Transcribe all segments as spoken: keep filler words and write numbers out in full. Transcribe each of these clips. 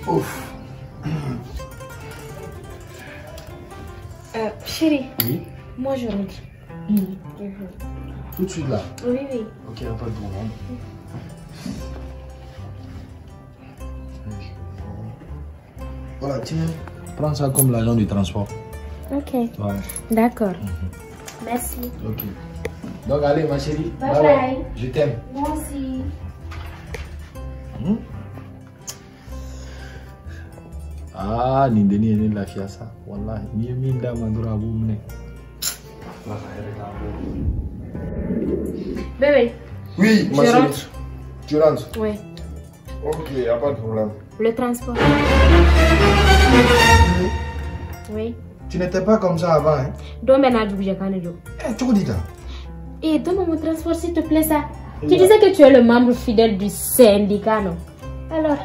Ouf. Euh, chérie. Oui. Moi je rentre. Mmh. Mmh. Tout de suite là. Oui, oui. Ok, pas de problème. Voilà, tiens. Prends ça comme l'agent du transport. Ok. Ouais. D'accord. Mmh. Merci. Ok. Donc allez ma chérie. Bye bye. bye. Je t'aime. Moi aussi. Mmh. Ah, ni deni ni la fiasa. Wallahi, ni mi da mandura bu mne. Bébé. Oui, ma tu chérie. rentres? Tu rentres? Oui. Ok, y a pas de problème. Le transport. Oui. Tu n'étais pas comme ça avant, hein? Donc maintenant, je vais du Eh, tu dis ça? Et donne-moi mon transport, s'il te plaît, ça. Tu disais que tu es le membre fidèle du syndicat, non? Alors?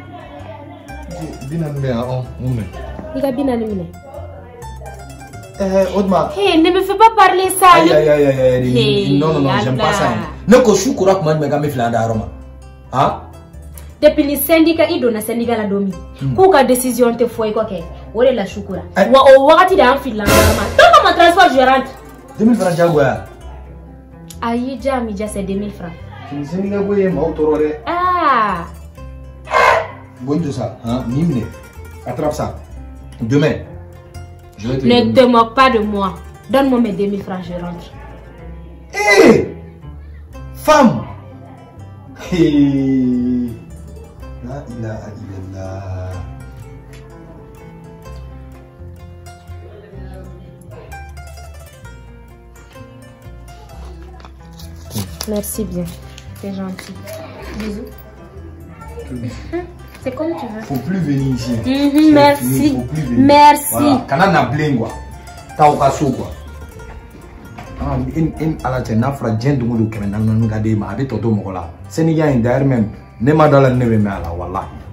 Binan me a on, on me. Diga binan me. Eh, Odma. Hey, ne me fais pas parler ça. Aïe, aïe, aïe, aïe, aïe. Hey, non, non, non, j'aime pas ça. Ne ko shukura kuma me ga me flanda aroma. Hein? Depuis le syndicat, il donne un syndicat la domi. Kouka décision te foi quoi que. Wole la shukura. Wa o wakati da anfilanda aroma. Donne mon transport, je rentre. deux mille francs jagoya. Aïe, jami, ja c'est deux mille francs. Tu syndicat boye ma autorore. Ah. Bon de ça, hein, Nimne, attrape ça. Demain, je vais te Ne te moque pas de moi. Donne-moi mes deux mille francs, je rentre. Hé hey, femme. Hé hey. La ilaha illallah. Merci bien, c'est gentil. Bisous. C'est comme tu veux. Faut plus venir ici. Mm-hmm, merci. Fini, faut plus venir. Merci. Voilà. Kana na blingwa. Ta o kaso quoi. Ah, in in ala te na fra jendu ngulu kemen nan ngade ma be todo mo la. Seni ya in d'ailleurs même ne ma dala ne be me ala wallahi.